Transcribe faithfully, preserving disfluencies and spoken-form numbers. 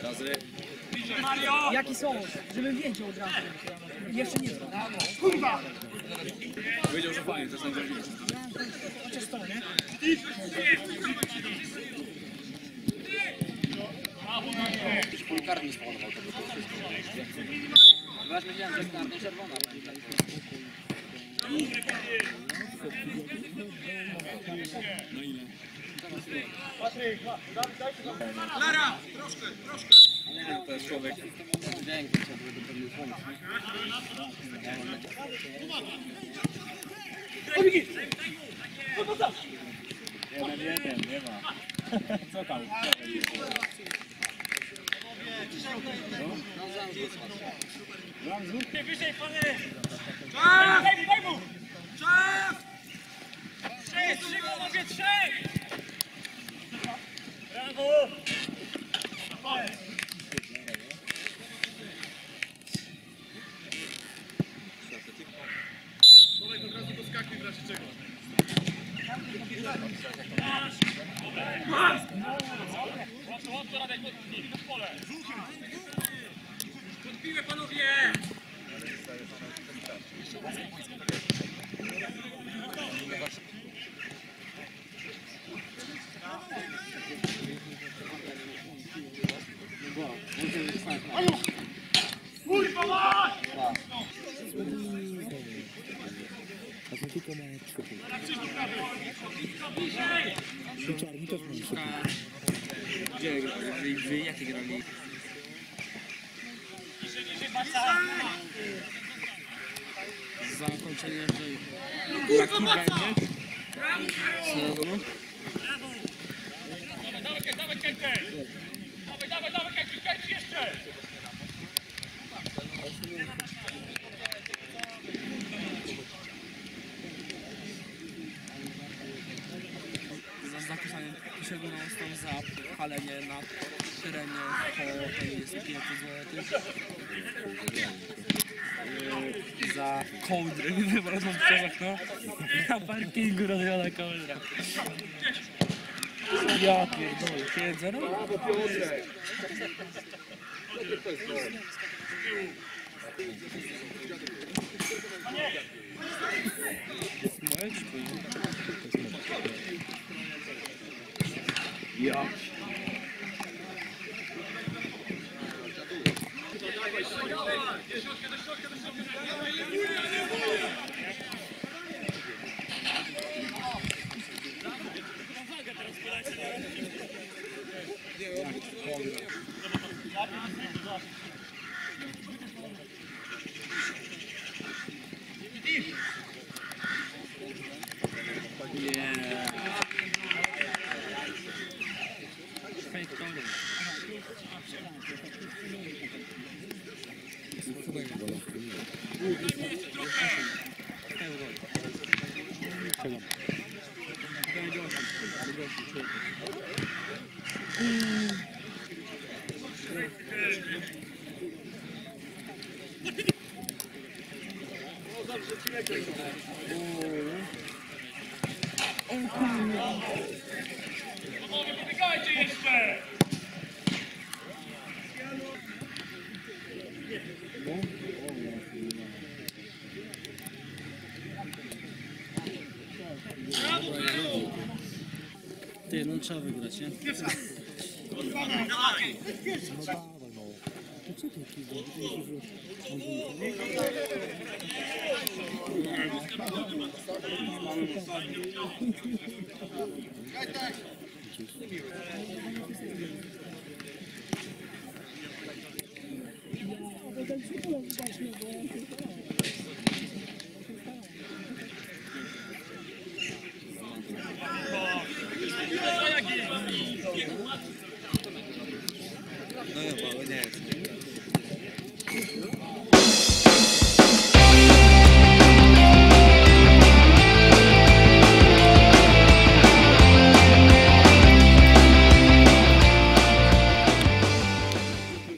Jaki są? Żebym wiedział od razu. Jeszcze nie znam. Kurwa! Wiedział, że fajnie, to jest najważniejsze. Chociaż to, nie? Karny spowodował to. Właśnie wiedziałem, że jest karny czerwona. Na ile? Lara! Troszkę, troszkę. To jest człowiek. Jeden, jeden, nie ma. Co tam? Wyżej, panie! Czas! Daj mu! Czas! Trzech, trzy, panowie, trzech! Brawo! Tomek, od razu doskakuj w razie czego. Łatwo, łatwo, Radek, pod pole. Podpiłę, panowie! Kurwa mać! A to tylko ma cztery. I czarni też mają cztery. Gdzie grali? Wy jakie grali? Za zakończenie, że taki będzie? Sezonu? Dawaj, dawaj, Kękę! Dawaj, dawaj, dawaj, Kękę, Kękę jeszcze! Za zapisanie pierwszego tam za palenie na terenie po to jest pięć złotych. Za kołdrę wywaloną przez okno. Na parkingu rozjada kołdra. Ja pierdolę, pięć zero? Moje czy twoje? Ja. Yeah. Fake calling. Panowie, pobiegajcie jeszcze! Ty, no trzeba wygrać, nie? No dawaj, no. To co ty kiwa? Ja,